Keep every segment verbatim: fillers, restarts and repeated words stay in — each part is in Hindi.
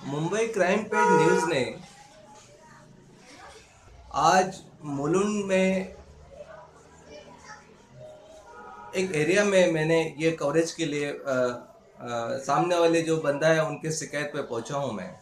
मुंबई क्राइम पेज न्यूज़ ने आज मुलुंड में एक एरिया में मैंने ये कवरेज के लिए आ, आ, सामने वाले जो बंदा है उनके शिकायत पे पहुंचा हूं मैं।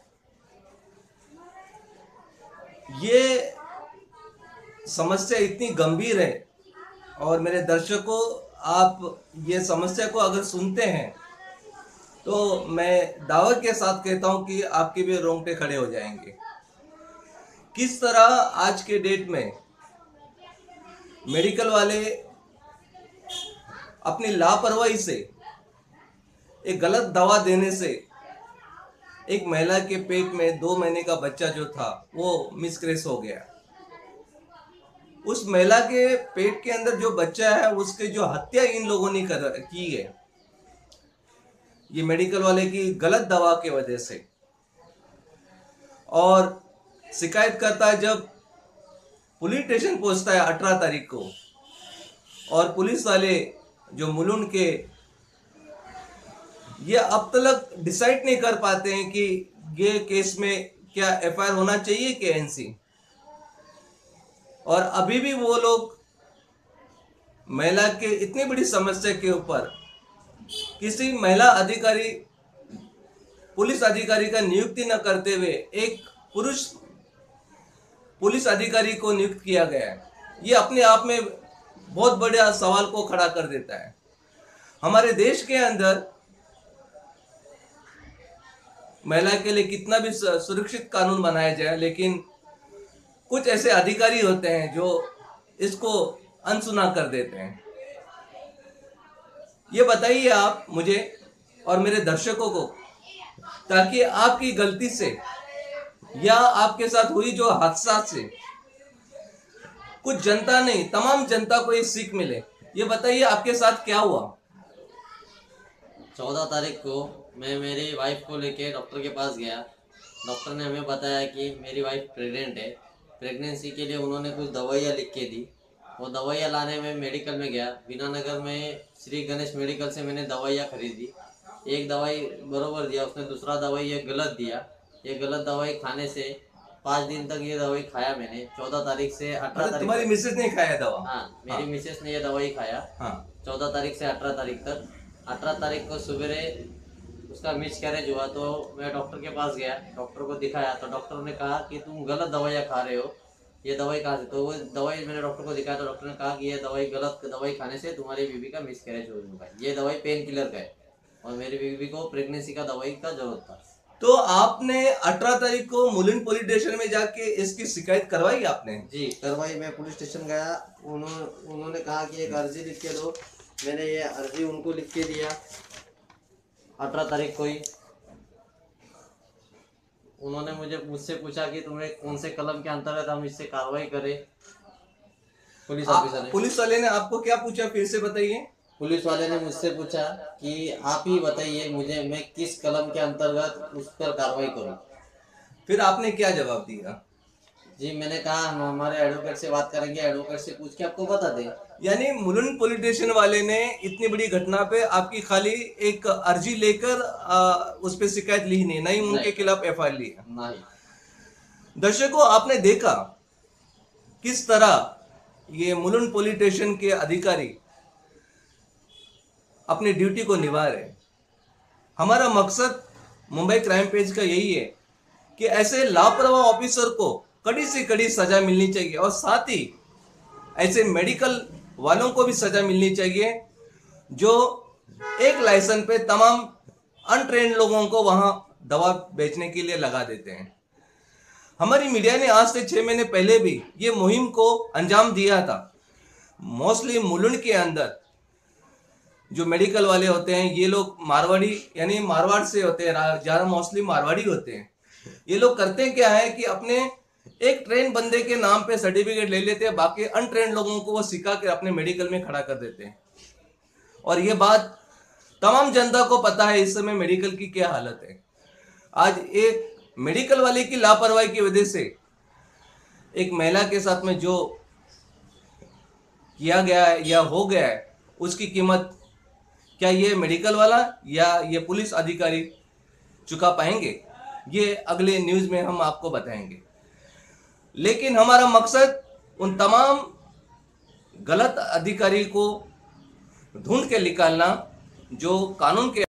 ये समस्या इतनी गंभीर है और मेरे दर्शकों, आप ये समस्या को अगर सुनते हैं तो मैं दावा के साथ कहता हूं कि आपके भी रोंगटे खड़े हो जाएंगे। किस तरह आज के डेट में मेडिकल वाले अपनी लापरवाही से, एक गलत दवा देने से एक महिला के पेट में दो महीने का बच्चा जो था वो मिसकैरेज हो गया। उस महिला के पेट के अंदर जो बच्चा है उसके जो हत्या इन लोगों ने कर की है, ये मेडिकल वाले की गलत दवा की वजह से। और शिकायत करता है जब पुलिस स्टेशन पहुंचता है अठारह तारीख को, और पुलिस वाले जो मुलुंड के ये अब तक डिसाइड नहीं कर पाते हैं कि ये केस में क्या एफ आई आर होना चाहिए कि एन सी। और अभी भी वो लोग महिला के इतनी बड़ी समस्या के ऊपर किसी महिला अधिकारी, पुलिस अधिकारी का नियुक्ति न करते हुए एक पुरुष पुलिस अधिकारी को नियुक्त किया गया है, ये अपने आप में बहुत बड़ा सवाल को खड़ा कर देता है। हमारे देश के अंदर महिला के लिए कितना भी सुरक्षित कानून बनाया जाए, लेकिन कुछ ऐसे अधिकारी होते हैं जो इसको अनसुना कर देते हैं। ये बताइए आप मुझे और मेरे दर्शकों को, ताकि आपकी गलती से या आपके साथ हुई जो हादसा से कुछ जनता नहीं, तमाम जनता को ये सीख मिले। ये बताइए आपके साथ क्या हुआ। चौदह तारीख को मैं मेरी वाइफ को लेके डॉक्टर के पास गया। डॉक्टर ने हमें बताया कि मेरी वाइफ प्रेग्नेंट है। प्रेगनेंसी के लिए उन्होंने कुछ दवाइयाँ लिख के दी। वो दवाइयाँ लाने में मेडिकल में गया। बीनानगर में श्री गणेश मेडिकल से मैंने दवाइयाँ खरीदी। एक दवाई बरोबर दिया उसने, दूसरा दवाई ये गलत दिया। ये गलत दवाई खाने से पाँच दिन तक ये दवाई खाया मैंने। चौदह तारीख से अठारह तारीख तुम्हारी मिसेज ने खाया दवा? हाँ, मेरी मिसेस ने ये दवाई खाया। हाँ, चौदह तारीख से अठारह तारीख तक। अठारह तारीख को सवेरे उसका मिस कैरेज हुआ तो मैं डॉक्टर के पास गया, डॉक्टर को दिखाया तो डॉक्टर ने कहा कि तुम गलत दवाइयाँ खा रहे हो, ये दवाई कहाँ से? तो वो दवाई मैंने डॉक्टर को दिखाया तो डॉक्टर ने कहा कि ये दवाई गलत दवाई खाने से तुम्हारी बीबी का मिस कैरेज हो चुका है। ये दवाई पेन किलर का है और मेरी बीबी को प्रेगनेंसी का दवाई का जरूरत था। तो आपने अठारह तारीख को मुलुंड पुलिस स्टेशन में जाके इसकी शिकायत करवाई आपने? जी करवाई। मैं पुलिस स्टेशन गया, उन्होंने उन्होंने कहा कि एक अर्जी लिख के दो। मैंने ये अर्जी उनको लिख के दिया अठारह तारीख को ही। उन्होंने मुझे मुझसे पूछा कि तुम्हें कौन से कलम के अंतर्गत हम इससे कार्रवाई करें। पुलिस ऑफिसर ने पुलिस वाले ने आपको क्या पूछा, फिर से बताइए। पुलिस वाले ने मुझसे पूछा कि आप ही बताइए मुझे, मैं किस कलम के अंतर्गत उस पर कार्रवाई करूं। फिर आपने क्या जवाब दिया? जी मैंने कहा हम हमारे एडवोकेट से बात करेंगे, एडवोकेट से पूछ के आपको बता दें। यानी मुलुंड पुलिस स्टेशन वाले ने इतनी बड़ी घटना पे आपकी खाली एक अर्जी लेकर उस पर शिकायत ली नहीं, नहीं उनके खिलाफ एफ आई आर ली? नहीं। दर्शकों, आपने देखा किस तरह ये मुलुंड पुलिस स्टेशन के अधिकारी अपनी ड्यूटी को निभा रहे। हमारा मकसद मुंबई क्राइम पेज का यही है कि ऐसे लापरवाह ऑफिसर को कड़ी से कड़ी सजा मिलनी चाहिए, और साथ ही ऐसे मेडिकल वालों को भी सजा मिलनी चाहिए जो एक लाइसेंस पे तमाम अनट्रेन्ड लोगों को वहां दवा बेचने के लिए लगा देते हैं। हमारी मीडिया ने आज से छह महीने पहले भी ये मुहिम को अंजाम दिया था। मोस्टली मुलुंड के अंदर जो मेडिकल वाले होते हैं ये लोग मारवाड़ी, यानी मारवाड़ से होते हैं, ज़्यादा मोस्टली मारवाड़ी होते हैं। ये लोग करते क्या है कि अपने एक ट्रेन बंदे के नाम पे सर्टिफिकेट ले लेते हैं, बाकी अनट्रेन लोगों को वो सिखा के अपने मेडिकल में खड़ा कर देते हैं। और ये बात तमाम जनता को पता है इस समय मेडिकल की क्या हालत है। आज एक मेडिकल वाले की लापरवाही की वजह से एक महिला के साथ में जो किया गया है या हो गया है, उसकी कीमत क्या ये मेडिकल वाला या ये पुलिस अधिकारी चुका पाएंगे? ये अगले न्यूज में हम आपको बताएंगे। लेकिन हमारा मकसद उन तमाम गलत अधिकारी को ढूंढ के निकालना जो कानून के